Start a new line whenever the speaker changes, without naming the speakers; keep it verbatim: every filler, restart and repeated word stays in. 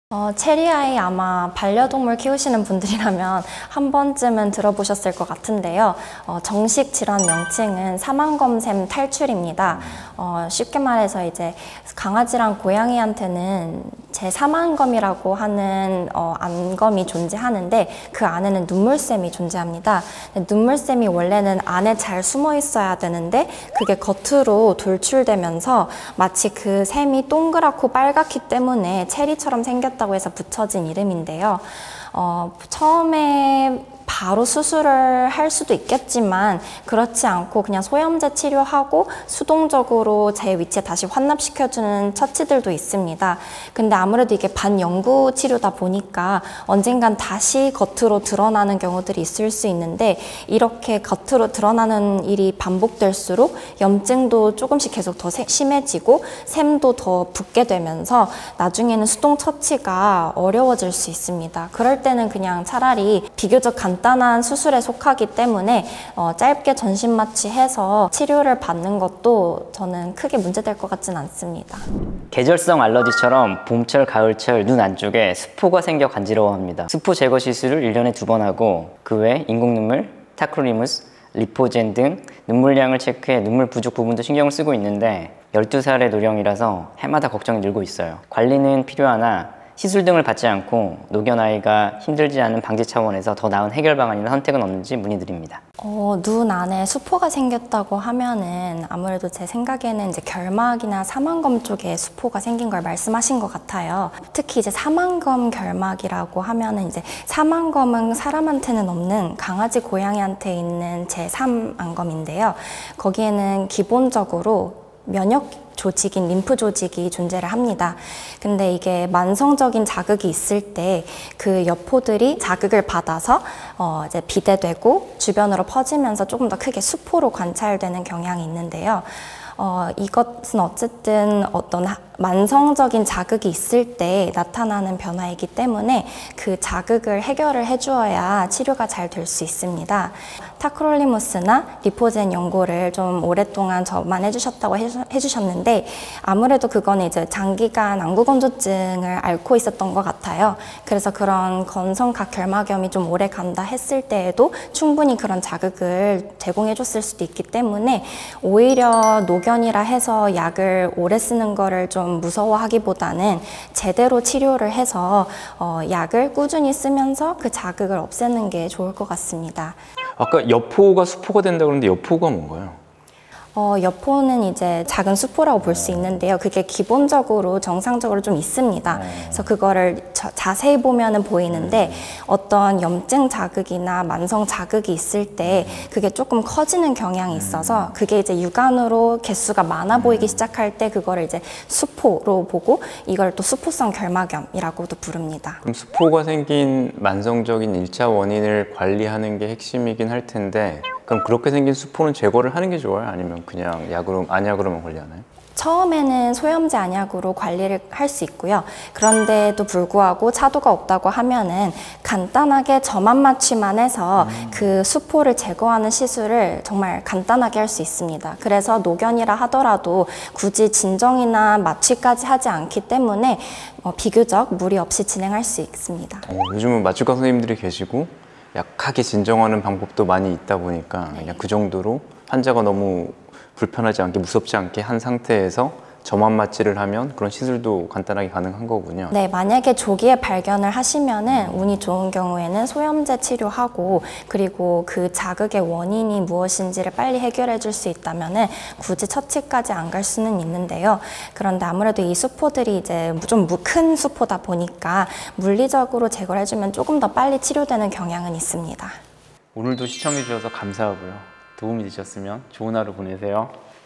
어, 체리아이 아마 반려동물 키우시는 분들이라면 한 번쯤은 들어보셨을 것 같은데요. 어, 정식 질환 명칭은 사망검샘 탈출입니다. 어, 쉽게 말해서 이제 강아지랑 고양이한테는 제사망검이라고 하는 어, 안검이 존재하는데 그 안에는 눈물샘이 존재합니다. 눈물샘이 원래는 안에 잘 숨어 있어야 되는데 그게 겉으로 돌출되면서 마치 그 샘이 동그랗고 빨갛기 때문에 체리처럼 생겼다고 해서 붙여진 이름인데요. 어, 처음에 바로 수술을 할 수도 있겠지만 그렇지 않고 그냥 소염제 치료하고 수동적으로 제 위치에 다시 환납시켜주는 처치들도 있습니다. 근데 아무래도 이게 반영구 치료다 보니까 언젠간 다시 겉으로 드러나는 경우들이 있을 수 있는데 이렇게 겉으로 드러나는 일이 반복될수록 염증도 조금씩 계속 더 심해지고 샘도 더 붓게 되면서 나중에는 수동 처치가 어려워질 수 있습니다. 그럴 때는 그냥 차라리 비교적 간 간단한 수술에 속하기 때문에 어, 짧게 전신 마취해서 치료를 받는 것도 저는 크게 문제될 것 같진 않습니다.
계절성 알러지처럼 봄철, 가을철 눈 안쪽에 수포가 생겨 간지러워합니다. 수포 제거 시술을 일 년에 두 번 하고 그 외 인공눈물, 타크로리무스, 리포젠 등 눈물량을 체크해 눈물 부족 부분도 신경을 쓰고 있는데 열두 살의 노령이라서 해마다 걱정이 늘고 있어요. 관리는 필요하나 시술 등을 받지 않고 노견아이가 힘들지 않은 방지 차원에서 더 나은 해결 방안이나 선택은 없는지 문의드립니다.
어, 눈 안에 수포가 생겼다고 하면은 아무래도 제 생각에는 이제 결막이나 사망검 쪽에 수포가 생긴 걸 말씀하신 것 같아요. 특히 이제 사망검 결막이라고 하면은 이제 사망검은 사람한테는 없는 강아지, 고양이한테 있는 제삼 안검인데요. 거기에는 기본적으로 면역 조직인 림프 조직이 존재를 합니다. 근데 이게 만성적인 자극이 있을 때 그 여포들이 자극을 받아서 어 이제 비대되고 주변으로 퍼지면서 조금 더 크게 수포로 관찰되는 경향이 있는데요. 어, 이것은 어쨌든 어떤 만성적인 자극이 있을 때 나타나는 변화이기 때문에 그 자극을 해결을 해주어야 치료가 잘 될 수 있습니다. 타크롤리무스나 리포젠 연고를 좀 오랫동안 저만 해주셨다고 해주셨는데 아무래도 그거는 이제 장기간 안구건조증을 앓고 있었던 것 같아요. 그래서 그런 건성각 결막염이 좀 오래 간다 했을 때에도 충분히 그런 자극을 제공해줬을 수도 있기 때문에 오히려 노견이라 해서 약을 오래 쓰는 거를 좀 무서워하기보다는 제대로 치료를 해서 어, 약을 꾸준히 쓰면서 그 자극을 없애는 게 좋을 것 같습니다.
아까 여포가 수포가 된다고 그러는데 여포가 뭔가요?
어, 여포는 이제 작은 수포라고 볼 수 있는데요. 그게 기본적으로 정상적으로 좀 있습니다. 그래서 그거를 저, 자세히 보면은 보이는데 어떤 염증 자극이나 만성 자극이 있을 때 그게 조금 커지는 경향이 있어서 그게 이제 육안으로 개수가 많아 보이기 시작할 때 그거를 이제 수포로 보고 이걸 또 수포성 결막염이라고도 부릅니다.
그럼 수포가 생긴 만성적인 일 차 원인을 관리하는 게 핵심이긴 할 텐데 그럼 그렇게 생긴 수포는 제거를 하는 게 좋아요? 아니면 그냥 약으로, 안약으로만 관리하나요?
처음에는 소염제 안약으로 관리를 할 수 있고요. 그런데도 불구하고 차도가 없다고 하면은 간단하게 점암 마취만 해서 음. 그 수포를 제거하는 시술을 정말 간단하게 할 수 있습니다. 그래서 노견이라 하더라도 굳이 진정이나 마취까지 하지 않기 때문에 어, 비교적 무리 없이 진행할 수 있습니다.
어, 요즘은 마취과 선생님들이 계시고 약하게 진정하는 방법도 많이 있다 보니까 네. 그냥 그 정도로 환자가 너무 불편하지 않게 무섭지 않게 한 상태에서 점암 마취를 하면 그런 시술도 간단하게 가능한 거군요.
네, 만약에 조기에 발견을 하시면은 운이 좋은 경우에는 소염제 치료하고 그리고 그 자극의 원인이 무엇인지를 빨리 해결해 줄 수 있다면은 굳이 처치까지 안 갈 수는 있는데요. 그런데 아무래도 이 수포들이 이제 좀 큰 수포다 보니까 물리적으로 제거를 해주면 조금 더 빨리 치료되는 경향은 있습니다.
오늘도 시청해 주셔서 감사하고요. 도움이 되셨으면 좋은 하루 보내세요.